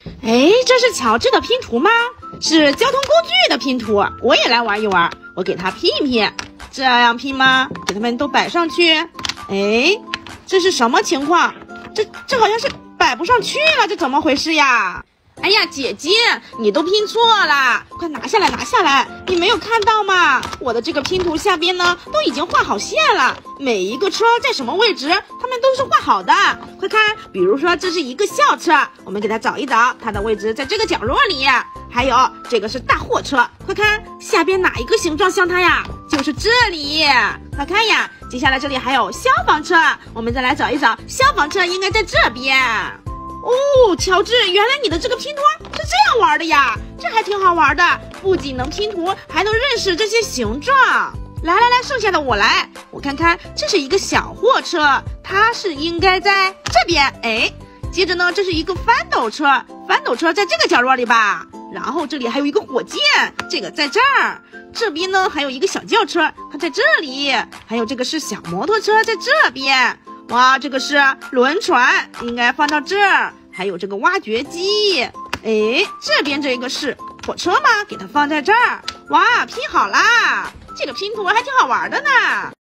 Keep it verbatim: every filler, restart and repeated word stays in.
哎，这是乔治的拼图吗？是交通工具的拼图，我也来玩一玩。我给它拼一拼，这样拼吗？给它们都摆上去。哎，这是什么情况？这这好像是摆不上去了，这怎么回事呀？哎呀，姐姐，你都拼错了，快拿下来，拿下来！你没有看到吗？我的这个拼图下边呢，都已经画好线了，每一个车在什么位置，它们都是画好的。快看，比如说这是一个校车，我们给它找一找，它的位置在这个角落里。还有这个是大货车，快看下边哪一个形状像它呀？就是这里，快看呀！接下来这里还有消防车，我们再来找一找，消防车应该在这边。哦，乔治，原来你的这个拼图是这样玩的呀，这还挺好玩的，不仅能拼图，还能认识这些形状。来来来，剩下的我来，我看看，这是一个小货车，它是应该在这边。哎，接着呢，这是一个翻斗车，翻斗车在这个角落里吧。然后这里还有一个火箭，这个在这儿。这边呢还有一个小轿车，它在这里。还有这个是小摩托车，在这边。哇，这个是轮船，应该放到这儿。还有这个挖掘机，哎，这边这个是火车吗？给它放在这儿。哇，拼好啦！这个拼图还挺好玩的呢。